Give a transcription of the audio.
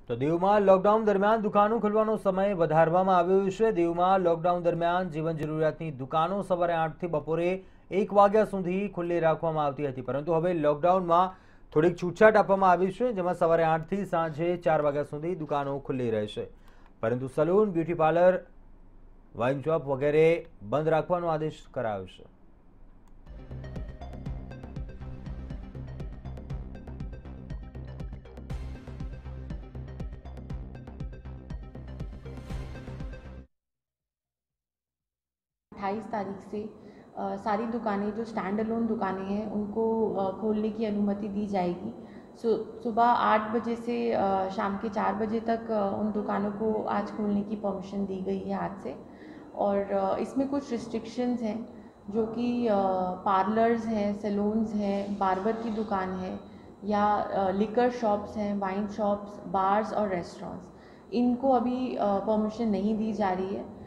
તો દીવમાં લોકડાઉન દરમિયાન દુકાનો ખોલવાનો સમય વધારવામાં આવ્યો છે। દીવમાં લોકડાઉન દરમિયાન જીવન જરૂરિયાતની દુકાનો સવારે 8 થી બપોરે 1 વાગ્યા સુધી ખુલ્લી રાખવામાં આવતી હતી, પરંતુ હવે લોકડાઉનમાં થોડીક છૂટછાટ આપવામાં આવી છે, જેમાં સવારે 8 થી સાંજે 4 વાગ્યા સુધી દુકાનો ખુલ્લી રહેશે, પરંતુ saloon, beauty parlour, wine shop વગેરે બંધ રાખવાનો આદેશ કરાયો છે। अट्ठाईस तारीख से सारी दुकानें जो स्टैंड अलोन दुकानें हैं उनको खोलने की अनुमति दी जाएगी। सुबह 8 बजे से शाम के 4 बजे तक उन दुकानों को आज खोलने की परमिशन दी गई है आज से। और इसमें कुछ रिस्ट्रिक्शंस हैं, जो कि पार्लर्स हैं, सैलून्स हैं, बार्बर की दुकान है, या लिकर शॉप्स हैं, वाइन शॉप्स, बार्स और रेस्टोरेंट्स, इनको अभी परमिशन नहीं दी जा रही है।